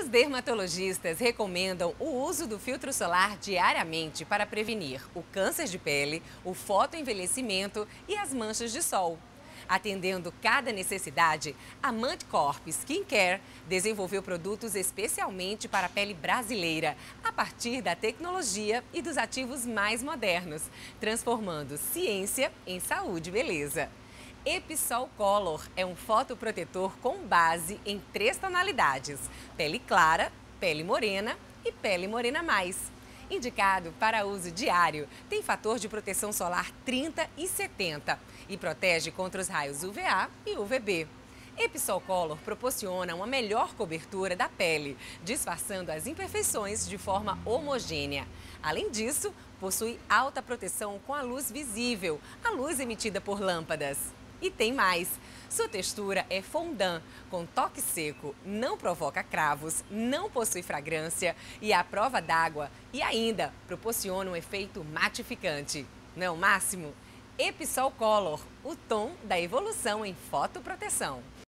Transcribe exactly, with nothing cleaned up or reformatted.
Os dermatologistas recomendam o uso do filtro solar diariamente para prevenir o câncer de pele, o fotoenvelhecimento e as manchas de sol. Atendendo cada necessidade, a Mantecorp Skincare desenvolveu produtos especialmente para a pele brasileira, a partir da tecnologia e dos ativos mais modernos, transformando ciência em saúde e beleza. Episol Color é um fotoprotetor com base em três tonalidades: pele clara, pele morena e pele morena mais. Indicado para uso diário, tem fator de proteção solar trinta e setenta e protege contra os raios U V A e U V B. Episol Color proporciona uma melhor cobertura da pele, disfarçando as imperfeições de forma homogênea. Além disso, possui alta proteção com a luz visível, a luz emitida por lâmpadas. E tem mais! Sua textura é fondant, com toque seco, não provoca cravos, não possui fragrância e à prova d'água e ainda proporciona um efeito matificante. Não é o máximo? Episol Color, o tom da evolução em fotoproteção.